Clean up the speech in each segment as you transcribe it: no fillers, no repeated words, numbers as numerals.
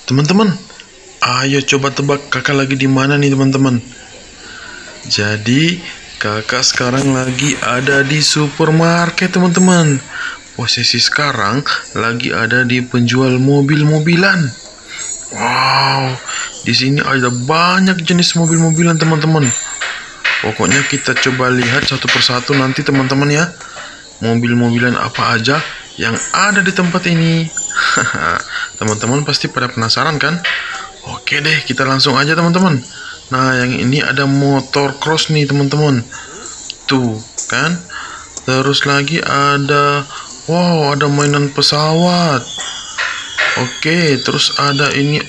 Teman-teman, ayo coba tebak kakak lagi di mana nih teman-teman. Jadi kakak sekarang lagi ada di supermarket teman-teman. Posisi sekarang lagi ada di penjual mobil-mobilan. Wow, di sini ada banyak jenis mobil-mobilan teman-teman. Pokoknya kita coba lihat satu persatu nanti teman-teman ya. Mobil-mobilan apa aja yang ada di tempat ini. Teman-teman pasti pada penasaran kan? Oke deh, kita langsung aja teman-teman. Nah, yang ini ada motor cross nih teman-teman. Tuh kan. Terus lagi ada, wow, ada mainan pesawat. Oke, terus ada ini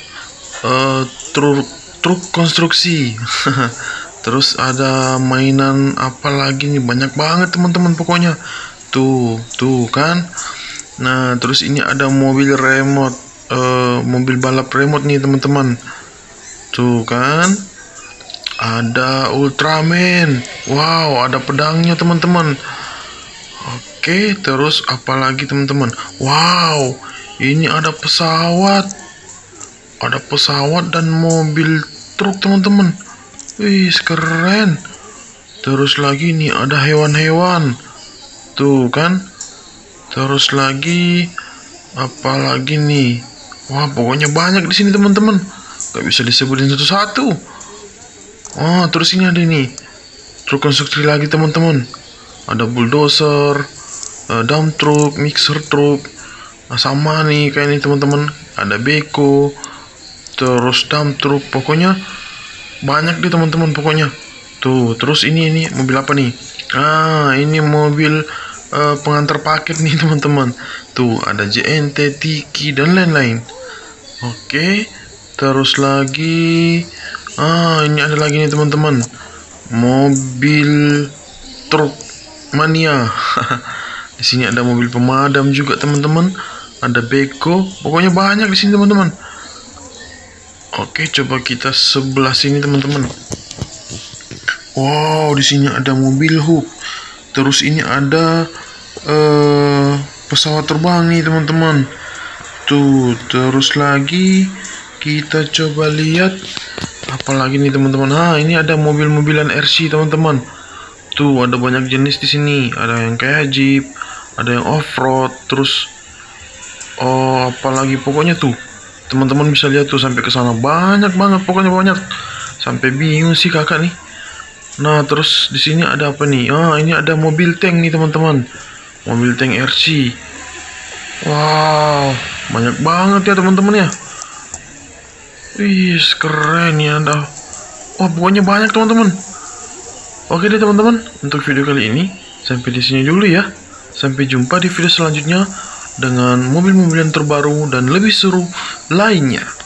truk konstruksi. Terus ada mainan apa lagi nih, banyak banget teman-teman pokoknya. Tuh kan. Nah, terus ini ada mobil remote, mobil balap remote nih teman-teman. Tuh kan. Ada Ultraman. Wow, ada pedangnya teman-teman. Oke, terus apa lagi teman-teman? Wow, ini ada pesawat. Ada pesawat dan mobil truk teman-teman. Wih, keren. Terus lagi nih ada hewan-hewan. Tuh kan. Terus lagi apa lagi nih? Wah, pokoknya banyak di sini teman-teman. Gak bisa disebutin satu-satu. Oh, terus ini ada nih truk konstruksi lagi teman-teman. Ada bulldozer, dump truck, mixer truck. Nah, sama nih kayak ini teman-teman. Ada beko, terus dump truck. Pokoknya banyak deh teman-teman pokoknya. Tuh, terus ini mobil apa nih? Ah, ini mobil pengantar paket nih teman-teman. Tuh ada JNT, Tiki dan lain-lain. Oke, terus lagi ini ada lagi nih teman-teman, mobil truk mania. Di sini ada mobil pemadam juga teman-teman. Ada beko, pokoknya banyak di sini teman-teman. Oke, coba kita sebelah sini teman-teman. Wow, di sini ada mobil Hulk. Terus ini ada pesawat terbang nih teman-teman. Tuh, terus lagi kita coba lihat apa lagi nih teman-teman. Ini ada mobil-mobilan RC teman-teman. Tuh, ada banyak jenis di sini. Ada yang kayak Jeep, ada yang off-road, terus apa lagi pokoknya tuh. Teman-teman bisa lihat tuh sampai ke sana banyak banget, pokoknya banyak. Sampai bingung sih kakak nih. Nah, terus di sini ada apa nih? Ini ada mobil tank nih teman-teman. Mobil tank RC. Wow, banyak banget ya teman-teman ya. Wih, keren ya ada. Wah, pokoknya banyak teman-teman. Oke deh teman-teman, untuk video kali ini sampai di sini dulu ya. Sampai jumpa di video selanjutnya dengan mobil-mobilan terbaru dan lebih seru lainnya.